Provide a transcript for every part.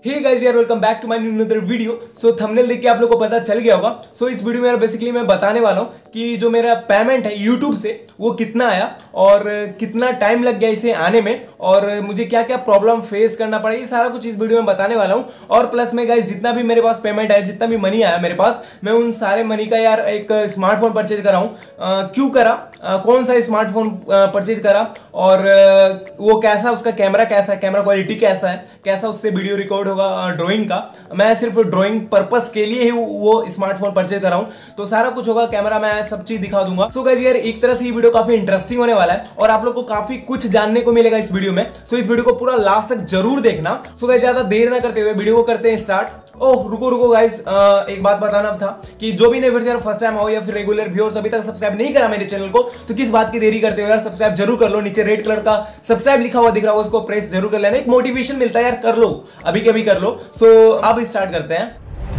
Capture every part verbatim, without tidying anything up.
हे guys यार, welcome back to my new another video. So thumbnail देख के आप लोगों को पता चल गया होगा। सो so, इस वीडियो में बेसिकली मैं बताने वाला हूँ कि जो मेरा पेमेंट है यूट्यूब से वो कितना आया और कितना टाइम लग गया इसे आने में और मुझे क्या क्या प्रॉब्लम फेस करना पड़ा, ये सारा कुछ इस वीडियो में बताने वाला हूँ। और प्लस में गाइस जितना भी मेरे पास पेमेंट है, जितना भी मनी आया मेरे पास, मैं उन सारे मनी का यार एक स्मार्टफोन परचेज करा हूँ। क्यों करा, आ, कौन सा स्मार्टफोन परचेज करा और आ, वो कैसा, उसका कैमरा कैसा है, कैमरा क्वालिटी कैसा है, कैसा उससे वीडियो रिकॉर्ड होगा ड्राइंग का। मैं सिर्फ ड्राइंग पर्पस के लिए ही वो स्मार्टफोन परचेज कर रहा हूं, तो सारा कुछ होगा, कैमरा मैं सब चीज दिखा दूंगा। सो गाइस यार, एक तरह से ये वीडियो काफी इंटरेस्टिंग होने वाला है और आप लोग को काफी कुछ जानने को मिलेगा इस वीडियो में। सो इस वीडियो को पूरा लास्ट तक जरूर देखना। सो गाइस ज्यादा देर ना करते हुए वीडियो को करते हैं स्टार्ट। ओह रुको रुको गाइस, एक बात बताना था कि जो भी नए यार फर्स्ट टाइम आओ या फिर रेगुलर व्यूअर्स अभी तक सब्सक्राइब नहीं करा मेरे चैनल को, तो किस बात की देरी करते हो यार, सब्सक्राइब जरूर कर लो। नीचे रेड कलर का सब्सक्राइब लिखा हुआ दिख रहा है, उसको प्रेस जरूर कर लेना, एक मोटिवेशन मिलता है यार, कर लो, अभी के अभी कर लो। सो अब स्टार्ट करते हैं।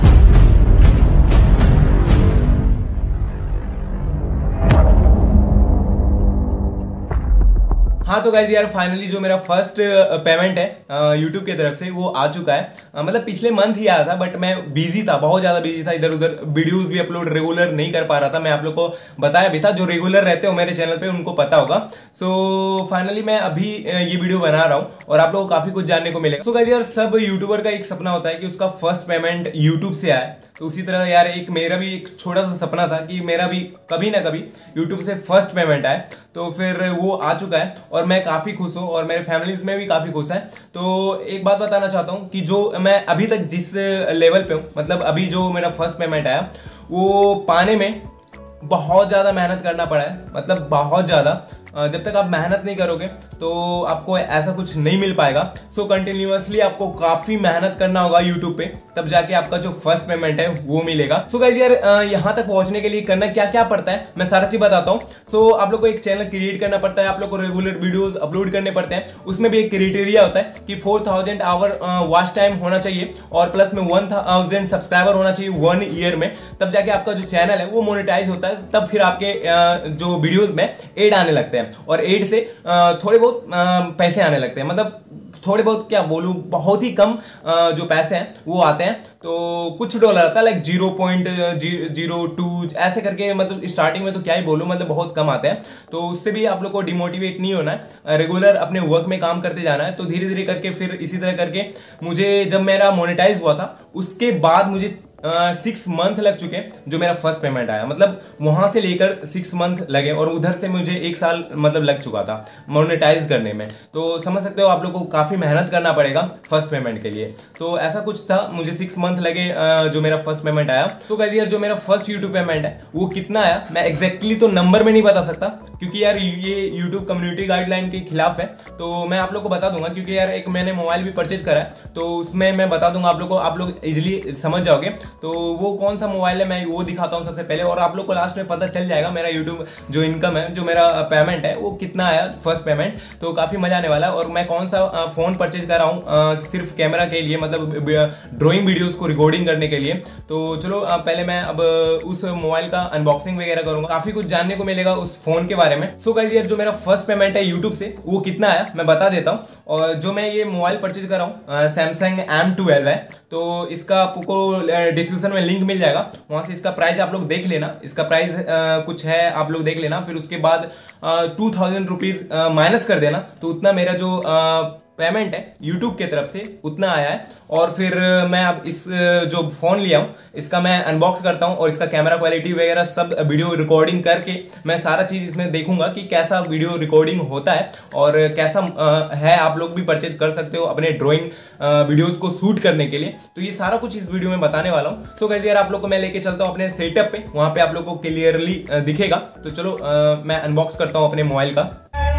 हाँ तो गाइज यार, फाइनली जो मेरा फर्स्ट पेमेंट है यूट्यूब की तरफ से वो आ चुका है। uh, मतलब पिछले मंथ ही आया था, बट मैं बिजी था, बहुत ज्यादा बिजी था, इधर उधर वीडियोस भी अपलोड रेगुलर नहीं कर पा रहा था। मैं आप लोग को बताया भी था, जो रेगुलर रहते हो मेरे चैनल पे उनको पता होगा। सो so, फाइनली मैं अभी ये वीडियो बना रहा हूँ और आप लोगों को काफी कुछ जानने को मिलेगा। सो गाइज यार, सब यूट्यूबर का एक सपना होता है कि उसका फर्स्ट पेमेंट यूट्यूब से आए, तो उसी तरह यार एक मेरा भी एक छोटा सा सपना था कि मेरा भी कभी ना कभी यूट्यूब से फर्स्ट पेमेंट आए। तो फिर वो आ चुका है और मैं काफी खुश हूँ और मेरे फैमिलीज में भी काफी खुश है। तो एक बात बताना चाहता हूँ कि जो मैं अभी तक जिस लेवल पे हूँ, मतलब अभी जो मेरा फर्स्ट पेमेंट आया वो पाने में बहुत ज्यादा मेहनत करना पड़ा है, मतलब बहुत ज्यादा। जब तक आप मेहनत नहीं करोगे तो आपको ऐसा कुछ नहीं मिल पाएगा। सो कंटिन्यूअसली आपको काफी मेहनत करना होगा यूट्यूब पे, तब जाके आपका जो फर्स्ट पेमेंट है वो मिलेगा। सो गाइस यार, यहाँ तक पहुंचने के लिए करना क्या क्या पड़ता है मैं सारा चीज बताता हूँ। सो आप लोग को एक चैनल क्रिएट करना पड़ता है, आप लोग को रेगुलर वीडियोस अपलोड करने पड़ते हैं। उसमें भी एक क्राइटेरिया होता है कि four thousand hour watch time होना चाहिए और प्लस में वन थाउजेंड सब्सक्राइबर होना चाहिए वन ईयर में, तब जाके आपका जो चैनल है वो मोनेटाइज होता है। तब फिर आपके जो वीडियोज में एड आने लगते हैं और एड से थोड़े बहुत पैसे आने लगते हैं। मतलब थोड़े बहुत क्या बोलूं, बहुत ही कम जो पैसे हैं वो आते हैं। तो कुछ डॉलर आता है, like zero point zero two ऐसे करके, मतलब स्टार्टिंग में तो क्या ही बोलूं, मतलब बहुत कम आते हैं। तो उससे भी आप लोग को डिमोटिवेट नहीं होना है, रेगुलर अपने वर्क में काम करते जाना है। तो धीरे धीरे करके फिर इसी तरह करके मुझे जब मेरा मोनेटाइज हुआ था उसके बाद मुझे सिक्स uh, मंथ लग चुके जो मेरा फर्स्ट पेमेंट आया। मतलब वहां से लेकर सिक्स मंथ लगे और उधर से मुझे एक साल मतलब लग चुका था मोनेटाइज करने में। तो समझ सकते हो आप लोग को काफी मेहनत करना पड़ेगा फर्स्ट पेमेंट के लिए। तो ऐसा कुछ था, मुझे सिक्स मंथ लगे uh, जो मेरा फर्स्ट पेमेंट आया। तो गाइस यार, जो मेरा फर्स्ट यूट्यूब पेमेंट है वो कितना आया मैं एग्जैक्टली तो नंबर में नहीं बता सकता, क्योंकि यार ये यूट्यूब कम्युनिटी गाइडलाइन के खिलाफ है। तो मैं आप लोग को बता दूंगा, क्योंकि यार एक मैंने मोबाइल भी परचेज करा है, तो उसमें मैं बता दूंगा आप लोग को, आप लोग इजिली समझ जाओगे। तो वो कौन सा मोबाइल है मैं वो दिखाता हूँ सबसे पहले, और आप लोग को लास्ट में पता चल जाएगा मेरा यूट्यूब जो इनकम है, जो मेरा पेमेंट है वो कितना आया फर्स्ट पेमेंट। तो काफी मजा आने वाला है। और मैं कौन सा फोन परचेज कर रहा हूँ सिर्फ कैमरा के लिए, मतलब ड्राइंग वीडियोस को रिकॉर्डिंग करने के लिए। तो चलो पहले मैं अब उस मोबाइल का अनबॉक्सिंग वगैरह करूंगा, काफी कुछ जानने को मिलेगा उस फोन के बारे में। सो गाइस यार, जो मेरा फर्स्ट पेमेंट है यूट्यूब से वो कितना आया मैं बता देता हूँ। और जो मैं ये मोबाइल परचेज कर रहा हूँ सैमसंग एम ट्वेल्व है, तो इसका आपको डिस्क्रिप्शन में लिंक मिल जाएगा, वहां से इसका प्राइस आप लोग देख लेना। इसका प्राइस कुछ है, आप लोग देख लेना। फिर उसके बाद टू थाउजेंड रुपीज माइनस कर देना, तो उतना मेरा जो आ, पेमेंट है यूट्यूब की तरफ से उतना आया है। और फिर मैं अब इस जो फोन लिया हूँ इसका मैं अनबॉक्स करता हूँ और इसका कैमरा क्वालिटी वगैरह सब वीडियो रिकॉर्डिंग करके मैं सारा चीज इसमें देखूंगा कि कैसा वीडियो रिकॉर्डिंग होता है और कैसा है। आप लोग भी परचेज कर सकते हो अपने ड्राइंग वीडियोस को शूट करने के लिए। तो ये सारा कुछ इस वीडियो में बताने वाला हूँ। सो गाइस यार, आप लोग को मैं लेके चलता हूँ अपने सेटअप पे, वहां पे आप लोग को क्लियरली दिखेगा। तो चलो मैं अनबॉक्स करता हूँ अपने मोबाइल का।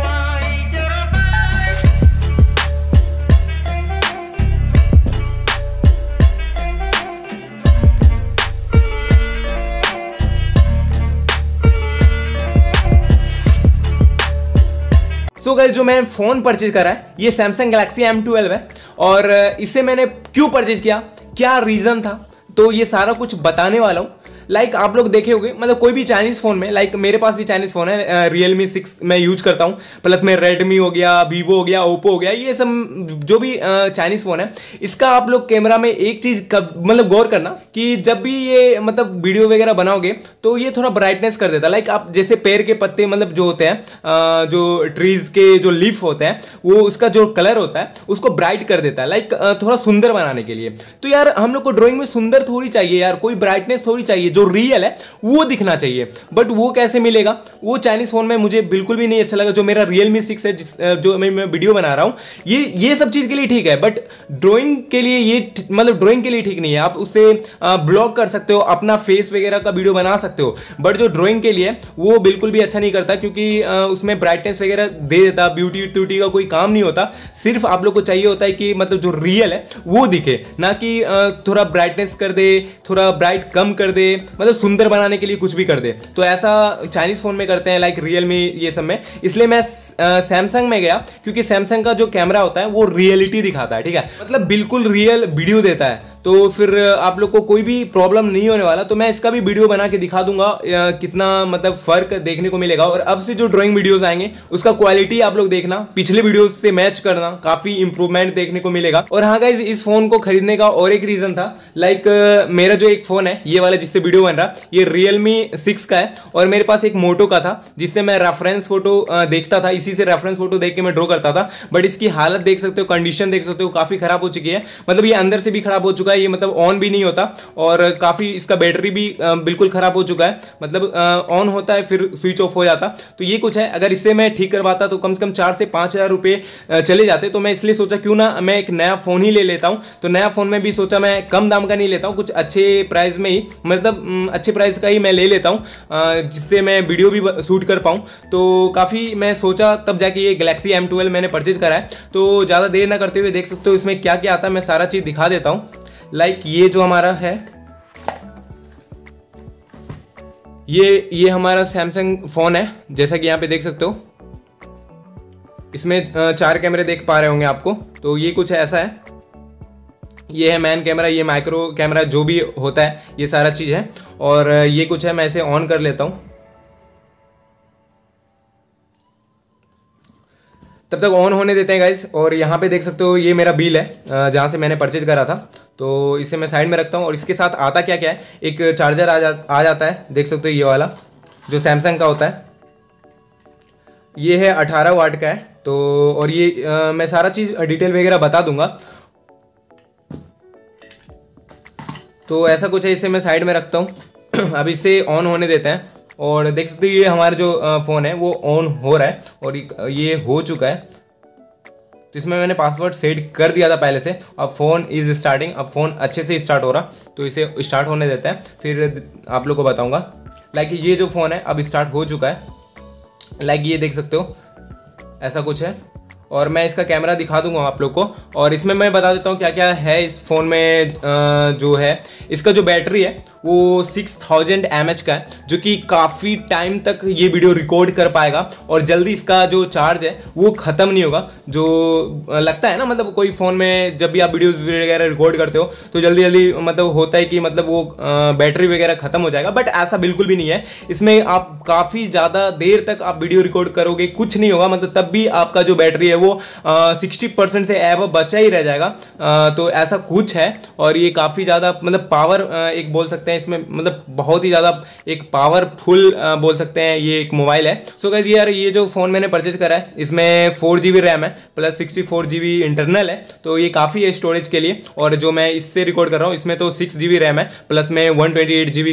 सो गाइस, जो मैंने फोन परचेज करा है ये सैमसंग गैलेक्सी एम ट्वेल्व है और इसे मैंने क्यों परचेज किया, क्या रीजन था, तो ये सारा कुछ बताने वाला हूँ। लाइक आप लोग देखे होंगे, मतलब कोई भी चाइनीज फोन में, लाइक मेरे पास भी चाइनीज फोन है, रियलमी सिक्स मैं यूज करता हूँ, प्लस में रेडमी हो गया, वीवो हो गया, ओप्पो हो गया, ये सब जो भी चाइनीज फोन है, इसका आप लोग कैमरा में एक चीज मतलब गौर करना कि जब भी ये मतलब वीडियो वगैरह बनाओगे तो ये थोड़ा ब्राइटनेस कर देता है। लाइक आप जैसे पेड़ के पत्ते मतलब जो होते हैं, जो ट्रीज के जो लीफ होते हैं, वो उसका जो कलर होता है उसको ब्राइट कर देता है, लाइक थोड़ा सुंदर बनाने के लिए। तो यार हम लोग को ड्राइंग में सुंदर थोड़ी चाहिए यार, कोई ब्राइटनेस थोड़ी चाहिए, जो रियल है वो दिखना चाहिए। बट वो कैसे मिलेगा? वो चाइनीज फोन में मुझे बिल्कुल भी नहीं अच्छा लगा। जो मेरा रियलमी सिक्स है, जिस जो मैं वीडियो बना रहा हूं, ये ये सब चीज के लिए ठीक है, बट ड्राइंग के लिए ये मतलब ड्राइंग के लिए ठीक नहीं है। आप उससे ब्लॉग कर सकते हो, अपना फेस वगैरह का वीडियो बना सकते हो, बट जो ड्राइंग के लिए वो बिल्कुल भी अच्छा नहीं करता, क्योंकि उसमें ब्राइटनेस वगैरह दे देता, ब्यूटी ट्यूटी का कोई काम नहीं होता। सिर्फ आप लोग को चाहिए होता है कि मतलब जो रियल है वो दिखे, ना कि थोड़ा ब्राइटनेस कर दे, थोड़ा ब्राइट कम कर दे, मतलब सुंदर बनाने के लिए कुछ भी कर दे। तो ऐसा चाइनीज फोन में करते हैं, लाइक रियलमी ये सब में। इसलिए मैं सैमसंग में गया, क्योंकि सैमसंग का जो कैमरा होता है वो रियलिटी दिखाता है, ठीक है, मतलब बिल्कुल रियल वीडियो देता है। तो फिर आप लोग को कोई भी प्रॉब्लम नहीं होने वाला। तो मैं इसका भी वीडियो बना के दिखा दूंगा कितना मतलब फर्क देखने को मिलेगा। और अब से जो ड्राइंग वीडियोस आएंगे उसका क्वालिटी आप लोग देखना, पिछले वीडियोस से मैच करना, काफी इंप्रूवमेंट देखने को मिलेगा। और हाँ गाइज, इस फोन को खरीदने का और एक रीजन था, लाइक मेरा जो एक फोन है ये वाला जिससे वीडियो बन रहा, ये रियलमी सिक्स का है, और मेरे पास एक मोटो का था जिससे मैं रेफरेंस फोटो देखता था, इसी से रेफरेंस फोटो देख के मैं ड्रॉ करता था। बट इसकी हालत देख सकते हो, कंडीशन देख सकते हो, काफी खराब हो चुकी है। मतलब ये अंदर से भी खराब हो चुका है, ये मतलब ऑन भी नहीं होता, और काफी इसका बैटरी भी बिल्कुल खराब हो चुका है, मतलब ऑन होता है फिर स्विच ऑफ हो जाता। तो ये कुछ है, अगर इससे मैं ठीक करवाता तो कम से कम चार से पांच हजार रुपए चले जाते। तो मैं इसलिए सोचा क्यों ना मैं एक नया फोन ही ले लेता हूं। तो नया फोन में भी सोचा मैं कम दाम का नहीं लेता हूं, कुछ अच्छे प्राइस में ही, मतलब अच्छे प्राइस का ही मैं ले लेता हूं, जिससे मैं वीडियो भी शूट कर पाऊं। तो काफी मैं सोचा, तब जाके ये गैलेक्सी एम ट्वेल्व मैंने परचेज करा है। तो ज्यादा देर ना करते हुए देख सकते हो इसमें क्या क्या आता है, मैं सारा चीज दिखा देता हूं। लाइक ये जो हमारा है, ये ये हमारा सैमसंग फोन है, जैसा कि यहाँ पे देख सकते हो। इसमें चार कैमरे देख पा रहे होंगे आपको। तो ये कुछ ऐसा है, ये है मैन कैमरा, ये माइक्रो कैमरा जो भी होता है, ये सारा चीज है। और ये कुछ है, मैं इसे ऑन कर लेता हूँ, तब तक ऑन होने देते हैं गाइस। और यहाँ पे देख सकते हो ये मेरा बिल है जहाँ से मैंने परचेज करा था। तो इसे मैं साइड में रखता हूँ। और इसके साथ आता क्या क्या है, एक चार्जर आ जा आ जाता है, देख सकते हो ये वाला जो सैमसंग का होता है, ये है अठारह वाट का है। तो और ये आ, मैं सारा चीज़ डिटेल वगैरह बता दूंगा। तो ऐसा कुछ है, इसे मैं साइड में रखता हूँ। अब इसे ऑन होने देते हैं, और देख सकते हो ये हमारा जो फ़ोन है वो ऑन हो रहा है, और ये हो चुका है। तो इसमें मैंने पासवर्ड सेट कर दिया था पहले से। अब फ़ोन इज़ स्टार्टिंग, अब फ़ोन अच्छे से स्टार्ट हो रहा। तो इसे स्टार्ट होने देते हैं, फिर आप लोग को बताऊंगा। लाइक ये जो फ़ोन है अब स्टार्ट हो चुका है, लाइक ये देख सकते हो, ऐसा कुछ है। और मैं इसका कैमरा दिखा दूंगा आप लोग को। और इसमें मैं बता देता हूँ क्या क्या है इस फ़ोन में। जो है इसका जो बैटरी है वो सिक्स थाउजेंड एम एच का है, जो कि काफ़ी टाइम तक ये वीडियो रिकॉर्ड कर पाएगा। और जल्दी इसका जो चार्ज है वो ख़त्म नहीं होगा। जो लगता है ना, मतलब कोई फ़ोन में जब भी आप वीडियोज़ वगैरह रिकॉर्ड करते हो तो जल्दी जल्दी मतलब होता है कि मतलब वो बैटरी वगैरह ख़त्म हो जाएगा, बट ऐसा बिल्कुल भी नहीं है। इसमें आप काफ़ी ज़्यादा देर तक आप वीडियो रिकॉर्ड करोगे, कुछ नहीं होगा, मतलब तब भी आपका जो बैटरी है वो सिक्सटी परसेंट से एब बचा ही रह जाएगा। आ, तो ऐसा कुछ है। और ये काफ़ी ज़्यादा मतलब पावर एक बोल सकते हैं इसमें, मतलब बहुत ही ज़्यादा एक पावरफुल बोल सकते हैं ये एक मोबाइल है। सो गाइस यार, ये जो फ़ोन मैंने परचेज करा है इसमें फोर जी बी रैम है plus sixty four G B internal है। तो ये काफ़ी है स्टोरेज के लिए। और जो मैं इससे रिकॉर्ड कर रहा हूँ इसमें तो सिक्स जी बी रैम है प्लस में one twenty eight G B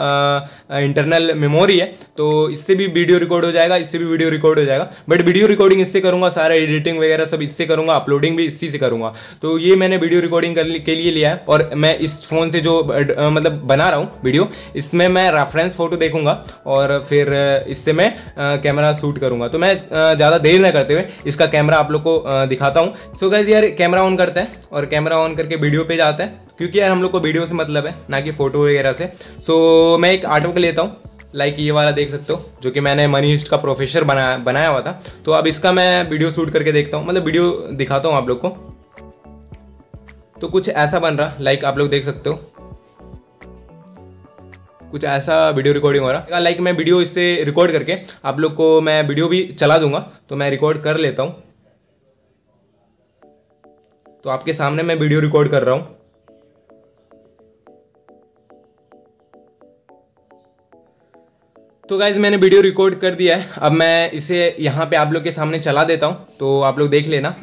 का इंटरनल मेमोरी है। तो इससे भी वीडियो रिकॉर्ड हो जाएगा, इससे भी वीडियो रिकॉर्ड हो जाएगा। बट वीडियो रिकॉर्डिंग इससे करूँगा, सारा एडिटिंग वगैरह सब इससे करूँगा, अपलोडिंग भी इसी से करूँगा। तो ये मैंने वीडियो रिकॉर्डिंग के लिए लिया है। और मैं इस फ़ोन से जो मतलब बना रहा हूँ वीडियो, इसमें मैं रेफरेंस फ़ोटो देखूंगा और फिर इससे मैं कैमरा शूट करूँगा। तो मैं ज़्यादा देर ना करते हुए इसका कैमरा आप लोग को दिखाता हूँ। सो गाइस यार, कैमरा ऑन करते हैं और कैमरा ऑन करके वीडियो पे जाते हैं, क्योंकि यार हम लोग को वीडियो से मतलब है, ना कि फ़ोटो वगैरह से। सो मैं एक आर्टवर्क लेता हूँ, लाइक ये वाला देख सकते हो, जो कि मैंने मनी हिस्ट का प्रोफेसर बनाया बनाया हुआ था। तो अब इसका मैं वीडियो शूट करके देखता हूँ, मतलब वीडियो दिखाता हूँ आप लोग को। तो कुछ ऐसा बन रहा, लाइक आप लोग देख सकते हो, कुछ ऐसा वीडियो रिकॉर्डिंग हो रहा है। लाइक मैं वीडियो इससे रिकॉर्ड करके आप लोग को मैं वीडियो भी चला दूंगा, तो मैं रिकॉर्ड कर लेता हूँ। तो आपके सामने मैं वीडियो रिकॉर्ड कर रहा हूँ। तो गाइज मैंने वीडियो रिकॉर्ड कर दिया है। अब मैं इसे यहाँ पे आप लोग के सामने चला देता हूँ, तो आप लोग देख लेना।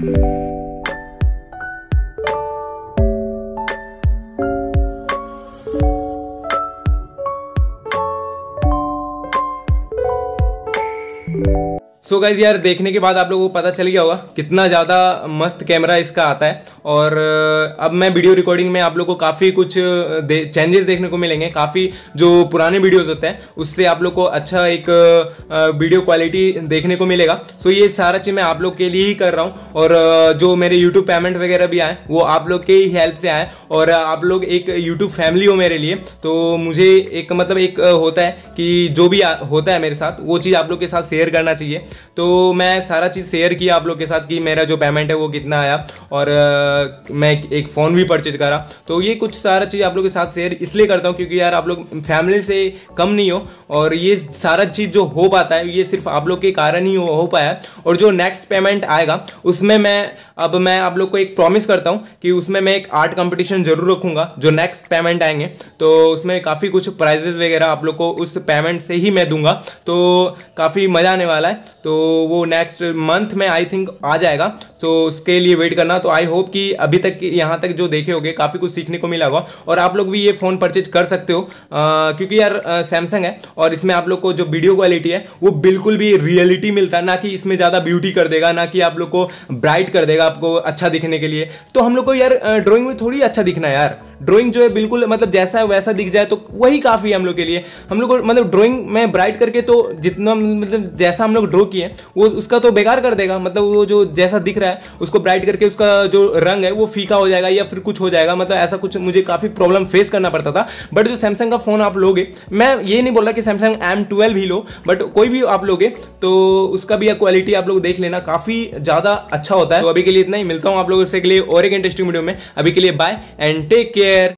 सो so गाइज यार देखने के बाद आप लोगों को पता चल गया होगा कितना ज़्यादा मस्त कैमरा इसका आता है। और अब मैं वीडियो रिकॉर्डिंग में आप लोगों को काफ़ी कुछ दे, चेंजेस देखने को मिलेंगे। काफ़ी जो पुराने वीडियोस होते हैं उससे आप लोग को अच्छा एक वीडियो क्वालिटी देखने को मिलेगा। सो so ये सारा चीज़ मैं आप लोग के लिए ही कर रहा हूँ। और जो मेरे यूट्यूब पेमेंट वगैरह भी आए वो आप लोग के ही हेल्प से आए। और आप लोग एक यूट्यूब फैमिली हो मेरे लिए, तो मुझे एक मतलब एक होता है कि जो भी होता है मेरे साथ वो चीज़ आप लोग के साथ शेयर करना चाहिए। तो मैं सारा चीज़ शेयर किया आप लोग के साथ कि मेरा जो पेमेंट है वो कितना आया, और आ, मैं एक फ़ोन भी परचेज करा। तो ये कुछ सारा चीज़ आप लोग के साथ शेयर इसलिए करता हूँ क्योंकि यार आप लोग फैमिली से कम नहीं हो, और ये सारा चीज़ जो हो पाता है ये सिर्फ आप लोग के कारण ही हो, हो पाया। और जो नेक्स्ट पेमेंट आएगा उसमें मैं अब मैं आप लोग को एक प्रॉमिस करता हूँ कि उसमें मैं एक आर्ट कंपटीशन जरूर रखूँगा। जो नेक्स्ट पेमेंट आएंगे तो उसमें काफ़ी कुछ प्राइजेस वगैरह आप लोग को उस पेमेंट से ही मैं दूंगा, तो काफ़ी मज़ा आने वाला है। तो वो नेक्स्ट मंथ में आई थिंक आ जाएगा, सो उसके लिए वेट करना। तो आई होप कि अभी तक यहाँ तक जो देखे होगे काफ़ी कुछ सीखने को मिला होगा, और आप लोग भी ये फ़ोन परचेज कर सकते हो आ, क्योंकि यार सैमसंग है और इसमें आप लोग को जो वीडियो क्वालिटी है वो बिल्कुल भी रियलिटी मिलता है, ना कि इसमें ज़्यादा ब्यूटी कर देगा, ना कि आप लोग को ब्राइट कर देगा आपको अच्छा दिखने के लिए। तो हम लोग को यार ड्राइंग में थोड़ी अच्छा दिखना है यार, ड्राइंग जो है बिल्कुल मतलब जैसा है वैसा दिख जाए तो वही काफ़ी है हम लोग के लिए। हम लोग को मतलब ड्राइंग में ब्राइट करके तो जितना मतलब जैसा हम लोग ड्रॉ किए वो उसका तो बेकार कर देगा, मतलब वो जो जैसा दिख रहा है उसको ब्राइट करके उसका जो रंग है वो फीका हो जाएगा या फिर कुछ हो जाएगा। मतलब ऐसा कुछ मुझे काफ़ी प्रॉब्लम फेस करना पड़ता था। बट जो सैमसंग का फ़ोन आप लोगे, मैं ये नहीं बोल रहा कि सैमसंग एम ट्वेल्व ही लो, बट कोई भी आप लोगे तो उसका भी क्वालिटी आप लोग देख लेना, काफ़ी ज़्यादा अच्छा होता है। तो अभी के लिए इतना ही, मिलता हूँ आप लोगों से के लिए और एक इंटरेस्टिंग वीडियो में। अभी के लिए बाय एंड टेक केयर।